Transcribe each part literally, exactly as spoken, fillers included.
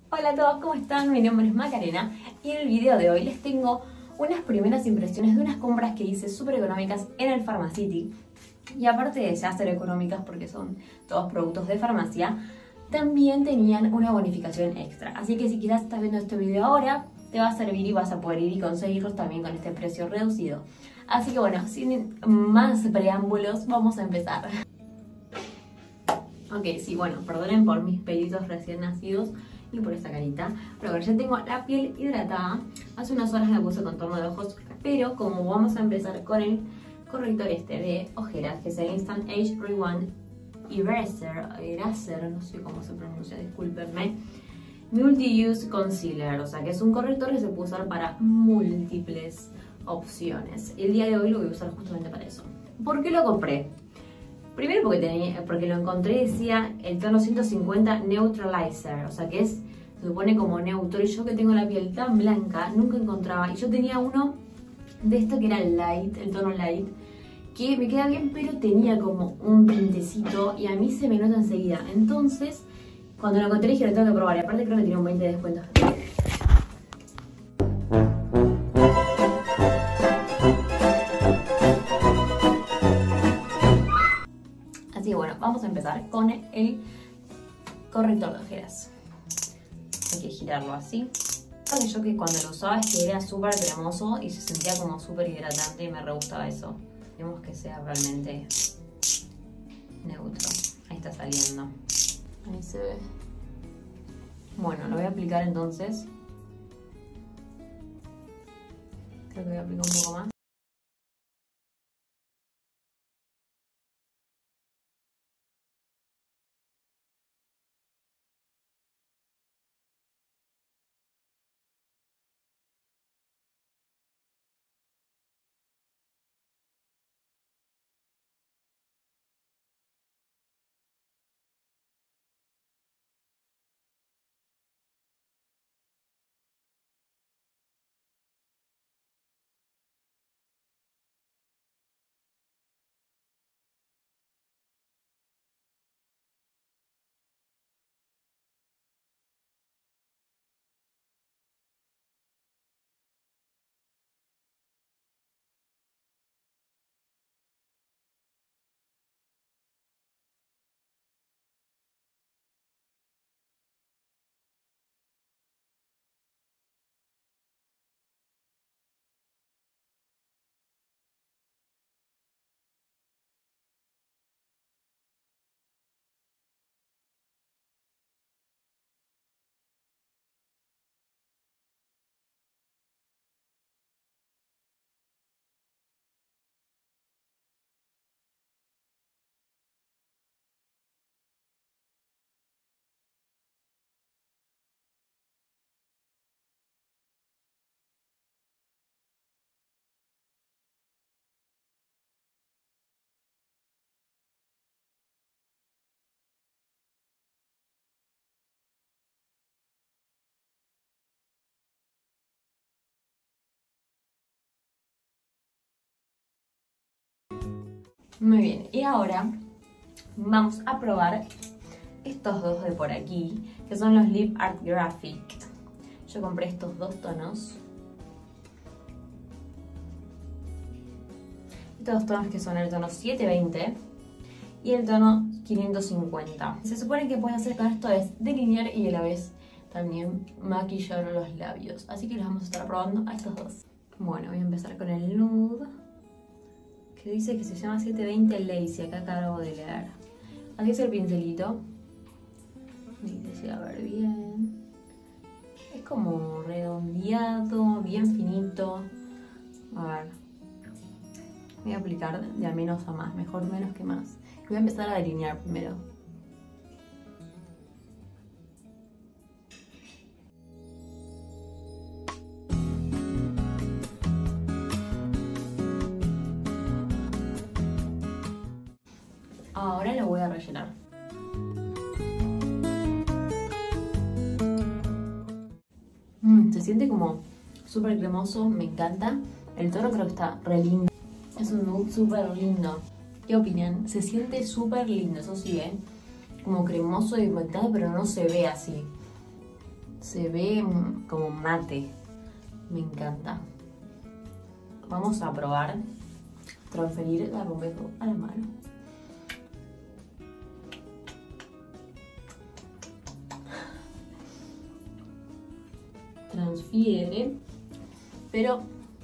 Hola a todos, ¿cómo están? Mi nombre es Macarena y en el video de hoy les tengo unas primeras impresiones de unas compras que hice súper económicas en el Pharmacity. Y aparte de ya ser económicas porque son todos productos de farmacia, también tenían una bonificación extra. Así que si quizás estás viendo este video ahora, te va a servir y vas a poder ir y conseguirlos también con este precio reducido. Así que bueno, sin más preámbulos, vamos a empezar. Ok, sí, bueno, perdonen por mis pelitos recién nacidos y por esta carita, pero bueno, ya tengo la piel hidratada. Hace unas horas me puse contorno de ojos, pero como vamos a empezar con el corrector este de ojeras, que es el Instant Age Rewind Eraser, Eraser, no sé cómo se pronuncia, discúlpenme, Multi-Use Concealer, o sea que es un corrector que se puede usar para múltiples opciones. El día de hoy lo voy a usar justamente para eso. ¿Por qué lo compré? Primero porque, tenía, porque lo encontré, decía el tono ciento cincuenta Neutralizer, o sea que es, se supone como neutro, y yo que tengo la piel tan blanca, nunca encontraba, y yo tenía uno de esto que era light, el tono light, que me queda bien, pero tenía como un tintecito, y a mí se me nota enseguida. Entonces, cuando lo encontré dije, lo tengo que probar, y aparte creo que tiene un veinte de descuento. Así que bueno, vamos a empezar con el corrector de ojeras. Hay que girarlo así. Lo que yo que cuando lo usaba es que era súper cremoso y se sentía como súper hidratante y me re gustaba eso. Queremos que sea realmente neutro. Ahí está saliendo. Ahí se ve. Bueno, lo voy a aplicar entonces. Creo que voy a aplicar un poco más. Muy bien, y ahora vamos a probar estos dos de por aquí, que son los Lip Art Graphic. Yo compré estos dos tonos. Estos dos tonos que son el tono setecientos veinte y el tono quinientos cincuenta. Se supone que puedes hacer con esto es delinear y a la vez también maquillar los labios. Así que los vamos a estar probando a estos dos. Bueno, voy a empezar con el nude, que dice que se llama setecientos veinte Lazy, acá acabo de leer. Así es el pincelito. Y que se va a ver bien. Es como redondeado, bien finito. A ver. Voy a aplicar de a menos a más, mejor menos que más. Voy a empezar a delinear primero. Ahora lo voy a rellenar. Mm, se siente como súper cremoso, me encanta. El tono creo que está re lindo. Es un nude súper lindo. ¿Qué opinan? Se siente súper lindo, eso sí, ¿eh? Como cremoso y pigmentado, pero no se ve así. Se ve como mate. Me encanta. Vamos a probar transferir la Rumbeco a la mano. Transfiere, pero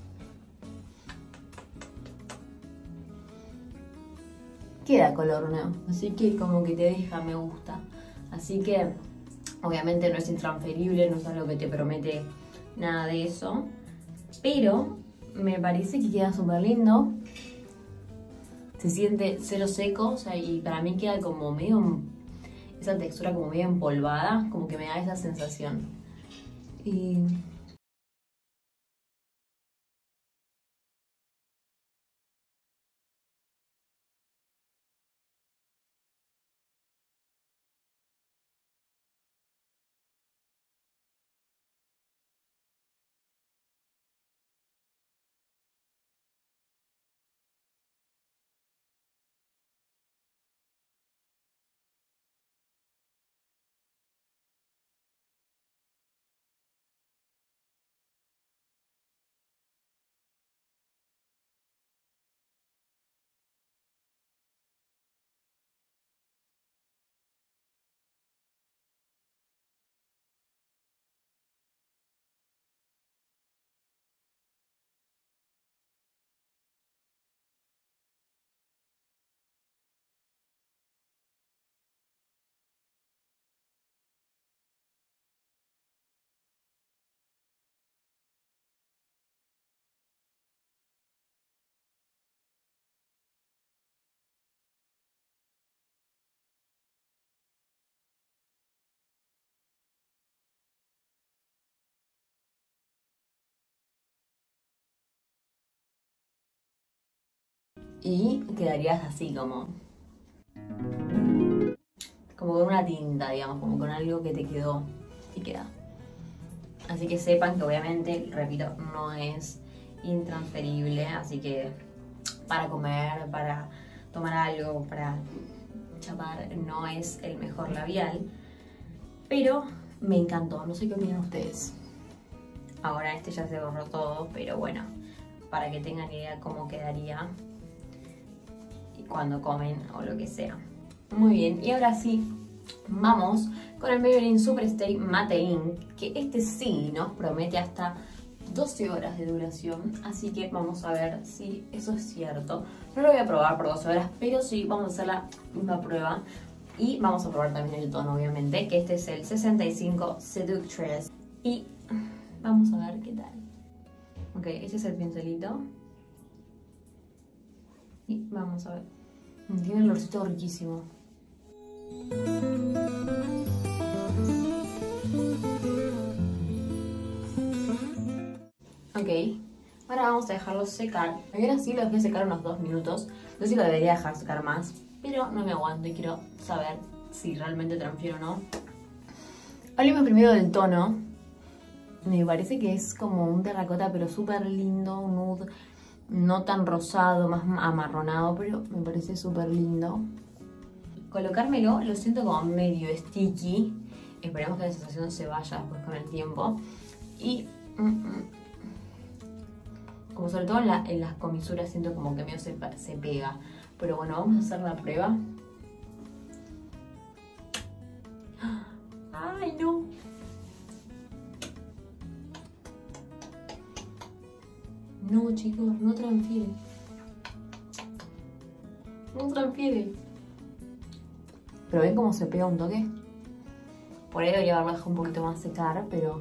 queda color, ¿no? Así que como que te deja me gusta. Así que obviamente no es intransferible, no es algo que te promete nada de eso, pero me parece que queda súper lindo. Se siente cero seco, o sea, y para mí queda como medio, esa textura como medio empolvada, como que me da esa sensación. Y y quedarías así como como con una tinta, digamos, como con algo que te quedó y queda. Así que sepan que obviamente, repito, no es intransferible, así que para comer, para tomar algo, para chapar, no es el mejor labial, pero me encantó. No sé qué opinan ustedes. Ahora este ya se borró todo, pero bueno, para que tengan idea cómo quedaría cuando comen o lo que sea. Muy bien, y ahora sí, vamos con el Maybelline Superstay Matte Ink, que este sí nos promete hasta doce horas de duración, así que vamos a ver si eso es cierto. No lo voy a probar por doce horas, pero sí vamos a hacer la misma prueba y vamos a probar también el tono, obviamente, que este es el sesenta y cinco Seductress, y vamos a ver qué tal. Ok, este es el pincelito y vamos a ver. Tiene el olorcito riquísimo. Ok, ahora vamos a dejarlo secar. Ahora sí lo voy a secar unos dos minutos. No sé si lo debería dejar secar más, pero no me aguanto y quiero saber si realmente transfiero o no. Hablemos primero del tono. Me parece que es como un terracota, pero súper lindo, un nude. No tan rosado, más amarronado, pero me parece súper lindo. Colocármelo lo siento como medio sticky. Esperemos que la sensación se vaya después con el tiempo. Y mm, mm, como sobre todo en, la, en las comisuras siento como que medio se, se pega. Pero bueno, vamos a hacer la prueba. ¡Ay, no! No, chicos, no transfiere. No transfiere. Pero ven cómo se pega un toque. Por ahí debería haberlo dejado un poquito más secar, pero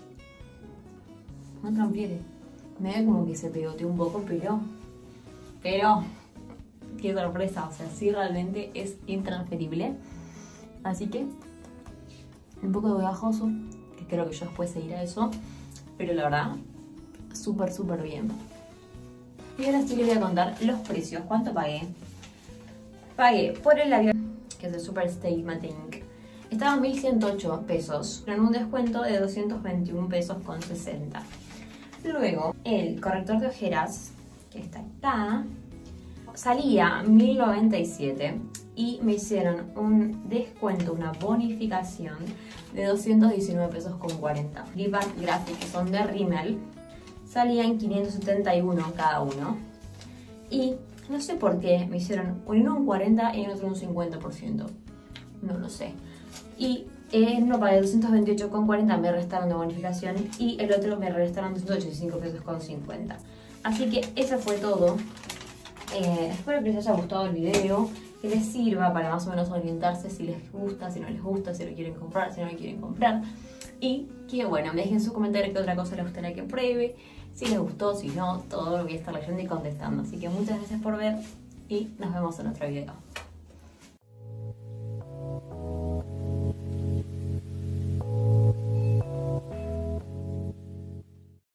no transfiere. Me ve como que se pegoteó un poco, pero pero qué sorpresa, o sea, sí realmente es intransferible. Así que un poco de pegajoso, que creo que yo después seguirá eso, pero la verdad súper súper bien. Y ahora sí les voy a contar los precios. ¿Cuánto pagué? Pagué por el labial, que es el Superstay Matte Ink, estaba mil ciento ocho pesos, pero en un descuento de doscientos veintiún pesos con sesenta. Luego el corrector de ojeras, que está acá, salía mil noventa y siete, y me hicieron un descuento, una bonificación de doscientos diecinueve pesos con cuarenta. Gift Graphic, que son de Rimmel, salían quinientos setenta y uno cada uno. Y no sé por qué me hicieron en uno un cuarenta y en otro un cincuenta por ciento. No lo sé. Y en uno pagué doscientos veintiocho con cuarenta, me restaron de bonificación, y el otro me restaron doscientos ochenta y cinco pesos con cincuenta. Así que eso fue todo. Eh, espero que les haya gustado el video, que les sirva para más o menos orientarse si les gusta, si no les gusta, si lo quieren comprar, si no lo quieren comprar. Y que bueno, me dejen sus comentarios qué otra cosa les gustaría que pruebe, si les gustó, si no, todo lo voy a estar leyendo y contestando. Así que muchas gracias por ver y nos vemos en otro video.